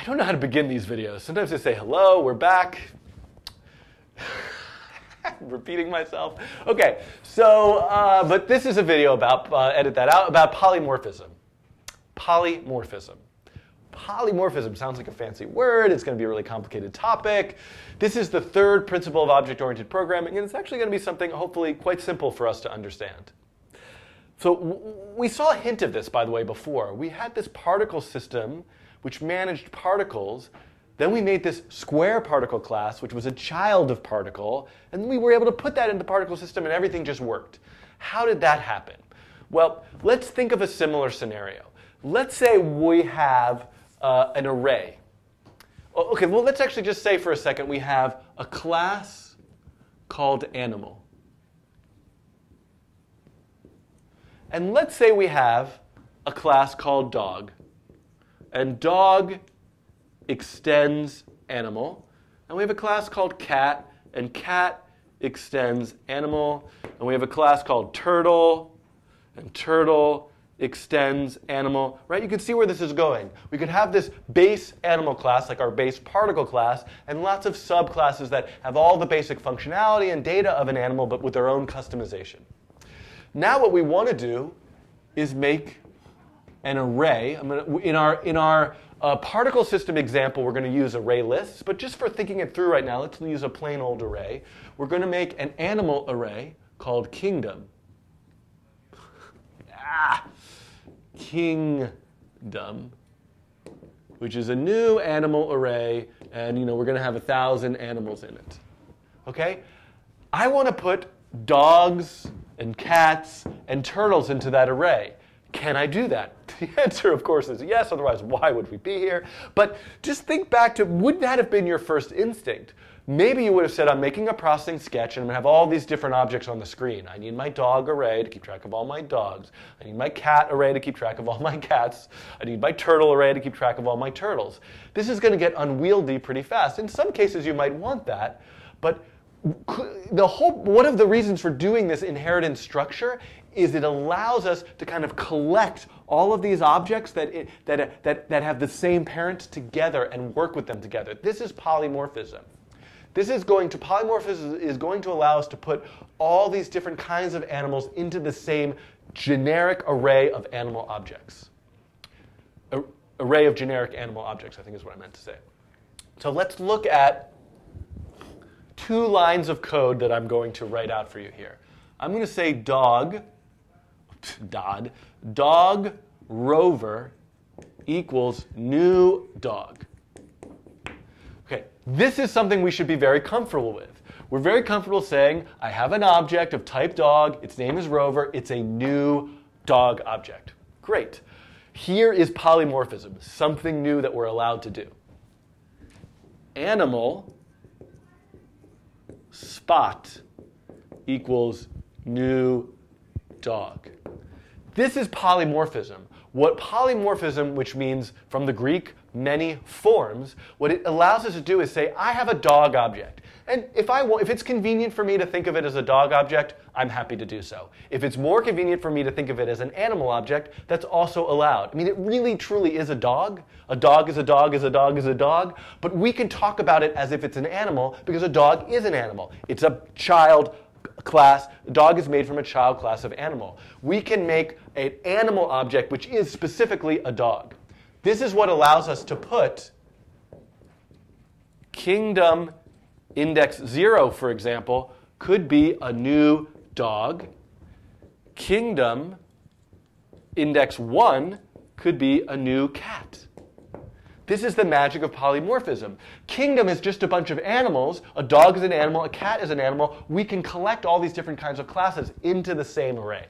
I don't know how to begin these videos. Sometimes I say, hello, we're back. I'm repeating myself. Okay, so, but this is a video about, edit that out, about polymorphism. Polymorphism. Polymorphism sounds like a fancy word. It's going to be a really complicated topic. This is the third principle of object-oriented programming, and it's actually going to be something hopefully quite simple for us to understand. So we saw a hint of this, by the way, before. We had this particle system which managed particles. Then we made this square particle class, which was a child of particle, and we were able to put that into the particle system, and everything just worked. How did that happen? Well, let's think of a similar scenario. Let's say we have an array. Okay, well, let's actually just say for a second we have a class called animal. And let's say we have a class called dog. And dog extends animal. And we have a class called cat, and cat extends animal. And we have a class called turtle, and turtle extends animal. Right? You can see where this is going. We could have this base animal class, like our base particle class, and lots of subclasses that have all the basic functionality and data of an animal, but with their own customization. Now what we want to do is make an array. In our particle system example, we're going to use array lists, but just for thinking it through right now, let's use a plain old array. We're going to make an animal array called kingdom. Kingdom, which is a new animal array, and we're going to have 1,000 animals in it. Okay? I want to put dogs and cats and turtles into that array. Can I do that? The answer, of course, is yes. Otherwise, why would we be here? But just think back to, would that have been your first instinct? Maybe you would have said, I'm making a processing sketch, and I'm going to have all these different objects on the screen. I need my dog array to keep track of all my dogs. I need my cat array to keep track of all my cats. I need my turtle array to keep track of all my turtles. This is going to get unwieldy pretty fast. In some cases, you might want that, but one of the reasons for doing this inheritance structure is it allows us to kind of collect all of these objects that have the same parent together and work with them together. This is polymorphism. Polymorphism is going to allow us to put all these different kinds of animals into the same generic array of animal objects. Array of generic animal objects, I think is what I meant to say. So let's look at 2 lines of code that I'm going to write out for you here. I'm going to say dog rover equals new dog. Okay, this is something we should be very comfortable with. We're very comfortable saying, I have an object of type dog, its name is rover, it's a new dog object. Great. Here is polymorphism, something new that we're allowed to do. Animal spot equals new dog. This is polymorphism. What polymorphism, which means from the Greek many forms, what it allows us to do is say, I have a dog object. And if it's convenient for me to think of it as a dog object, I'm happy to do so. If it's more convenient for me to think of it as an animal object, that's also allowed. I mean, it really truly is a dog. A dog is a dog is a dog is a dog. But we can talk about it as if it's an animal because a dog is an animal. It's a child class. A dog is made from a child class of animal. We can make an animal object which is specifically a dog. This is what allows us to put kingdom index 0, for example, could be a new dog. Kingdom index 1 could be a new cat. This is the magic of polymorphism. Kingdom is just a bunch of animals. A dog is an animal. A cat is an animal. We can collect all these different kinds of classes into the same array.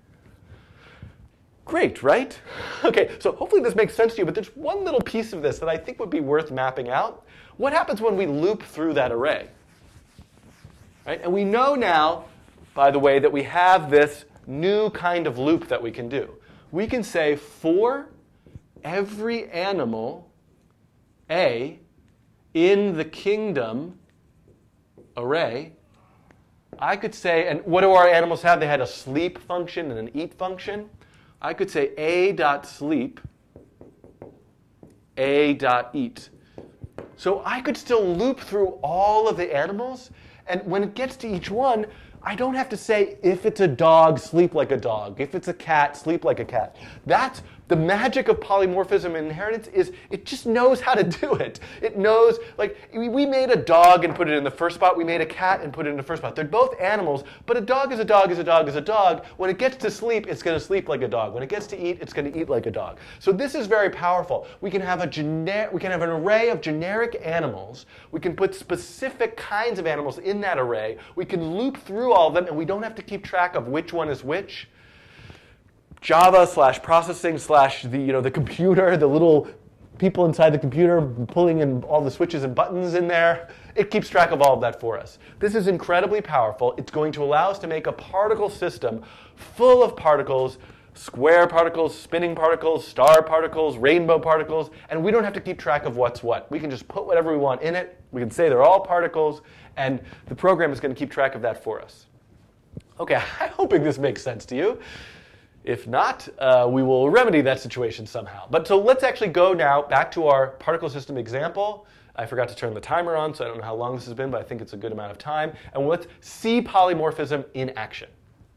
Great, right? Okay, so hopefully this makes sense to you, but there's one little piece of this that I think would be worth mapping out. What happens when we loop through that array? Right? And we know now, by the way, that we have this new kind of loop that we can do. We can say for every animal A in the kingdom array, I could say, and what do our animals have? They had a sleep function and an eat function. I could say a.sleep A.eat. So I could still loop through all of the animals, and when it gets to each one, I don't have to say, if it's a dog, sleep like a dog. If it's a cat, sleep like a cat. That's the magic of polymorphism and inheritance, is it just knows how to do it. It knows, like, we made a dog and put it in the first spot. We made a cat and put it in the first spot. They're both animals, but a dog is a dog is a dog is a dog. When it gets to sleep, it's going to sleep like a dog. When it gets to eat, it's going to eat like a dog. So this is very powerful. We can have an array of generic animals. We can put specific kinds of animals in that array. We can loop through all of them, and we don't have to keep track of which one is which. Java/processing/ the computer, the little people inside the computer pulling in all the switches and buttons in there. It keeps track of all of that for us. This is incredibly powerful. It's going to allow us to make a particle system full of particles, square particles, spinning particles, star particles, rainbow particles, and we don't have to keep track of what's what. We can just put whatever we want in it. We can say they're all particles, and the program is going to keep track of that for us. Okay, I'm hoping this makes sense to you. If not, we will remedy that situation somehow. But so let's actually go now back to our particle system example. I forgot to turn the timer on, so I don't know how long this has been, but I think it's a good amount of time. And let's see polymorphism in action.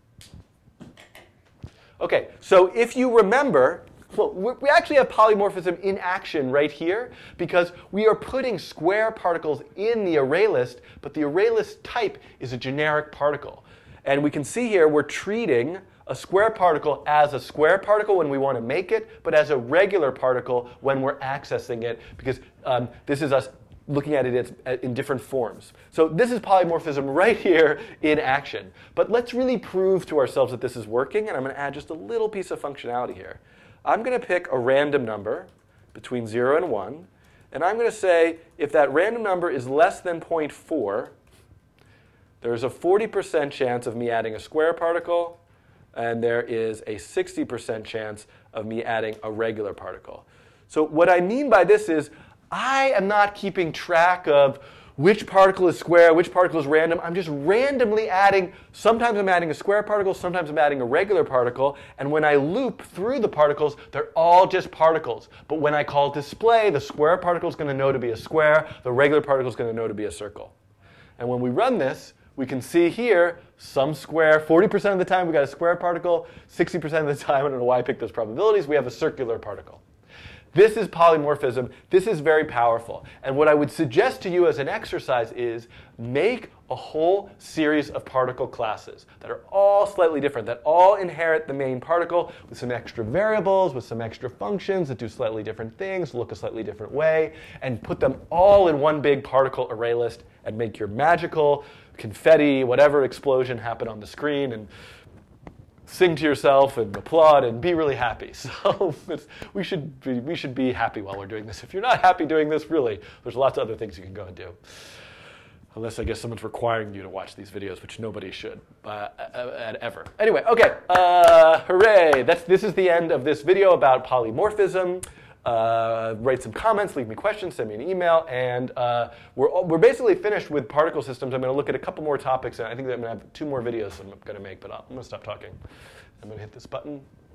Okay, so if you remember, well, we actually have polymorphism in action right here, because we are putting square particles in the array list, but the array list type is a generic particle. And we can see here we're treating a square particle as a square particle when we want to make it, but as a regular particle when we're accessing it, because this is us looking at it in different forms. So this is polymorphism right here in action. But let's really prove to ourselves that this is working, and I'm going to add just a little piece of functionality here. I'm going to pick a random number between 0 and 1, and I'm going to say if that random number is less than 0.4, there's a 40% chance of me adding a square particle, and there is a 60% chance of me adding a regular particle. So what I mean by this is I am not keeping track of which particle is square, which particle is random. I'm just randomly adding. Sometimes I'm adding a square particle, sometimes I'm adding a regular particle, and when I loop through the particles, they're all just particles. But when I call display, the square particle is going to know to be a square, the regular particle is going to know to be a circle. And when we run this, we can see here some square. 40% of the time we got a square particle. 60% of the time, I don't know why I picked those probabilities, we have a circular particle. This is polymorphism. This is very powerful. And what I would suggest to you as an exercise is make a whole series of particle classes that are all slightly different, that all inherit the main particle with some extra variables, with some extra functions that do slightly different things, look a slightly different way, and put them all in one big particle array list and make your magical confetti, whatever explosion happen on the screen, and sing to yourself and applaud and be really happy. So we should be happy while we're doing this. If you're not happy doing this, really, there's lots of other things you can go and do. Unless I guess someone's requiring you to watch these videos, which nobody should ever. Anyway, okay, hooray! This is the end of this video about polymorphism. Write some comments, leave me questions, send me an email, and we're basically finished with particle systems. I'm going to look at a couple more topics, and I think that I'm going to have 2 more videos I'm going to make, but I'm going to stop talking. I'm going to hit this button.